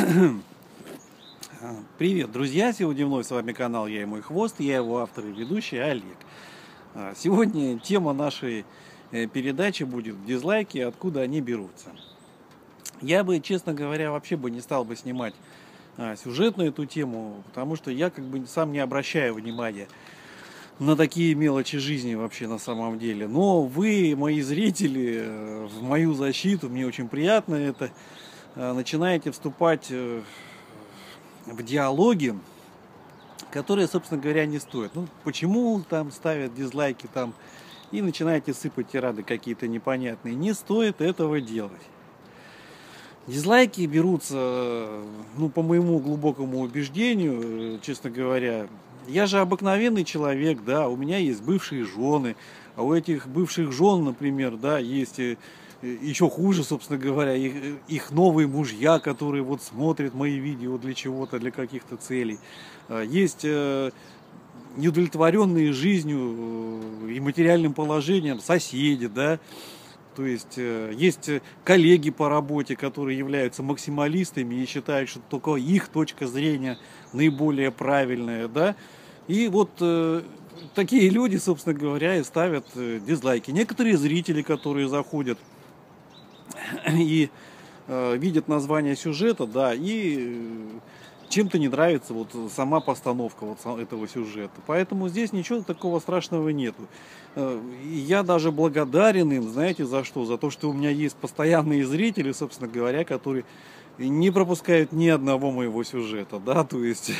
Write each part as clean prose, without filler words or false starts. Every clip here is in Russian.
Привет, друзья! Сегодня вновь с вами канал «Я и мой хвост», я его автор и ведущий Олег. Сегодня тема нашей передачи будет дизлайки, откуда они берутся. Я бы, честно говоря, вообще бы не стал бы снимать сюжет на эту тему, потому что я сам не обращаю внимания на такие мелочи жизни вообще на самом деле. Но вы, мои зрители, в мою защиту, мне очень приятно это, начинаете вступать в диалоги, которые, собственно говоря, не стоят. Ну, почему там ставят дизлайки там и начинаете сыпать тирады какие-то непонятные. Не стоит этого делать. Дизлайки берутся, по моему глубокому убеждению, честно говоря. Я же обыкновенный человек, да, у меня есть бывшие жены, а у этих бывших жен, например, да, есть еще хуже, собственно говоря, их новые мужья, которые вот смотрят мои видео для чего-то, для каких-то целей. Есть неудовлетворенные жизнью и материальным положением соседи, да. То есть есть коллеги по работе, которые являются максималистами и считают, что только их точка зрения наиболее правильная, да. И вот такие люди, собственно говоря, и ставят дизлайки. Некоторые зрители, которые заходят и видят название сюжета, да, и чем-то не нравится вот сама постановка вот этого сюжета. Поэтому здесь ничего такого страшного нету. Я даже благодарен им, знаете, за что? За то, что у меня есть постоянные зрители, собственно говоря, которые не пропускают ни одного моего сюжета, да, то есть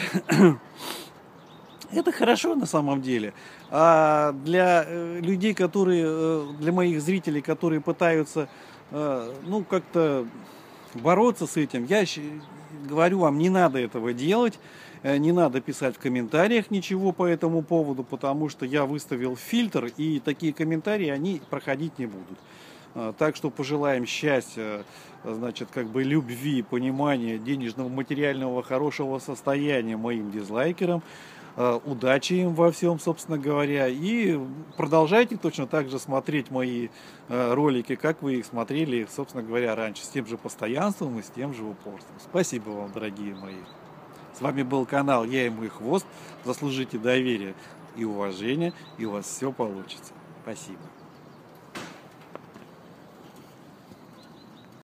это хорошо на самом деле. А для людей, для моих зрителей, которые пытаются, как-то бороться с этим, я говорю вам, не надо этого делать, не надо писать в комментариях ничего по этому поводу, потому что я выставил фильтр, и такие комментарии, они проходить не будут. Так что пожелаем счастья, любви, понимания, денежного, материального, хорошего состояния моим дизлайкерам. Удачи им во всем, собственно говоря, и продолжайте точно так же смотреть мои ролики, как вы их смотрели, собственно говоря, раньше, с тем же постоянством и с тем же упорством. Спасибо вам, дорогие мои. С вами был канал «Я и мой хвост». Заслужите доверие и уважение, и у вас все получится. Спасибо.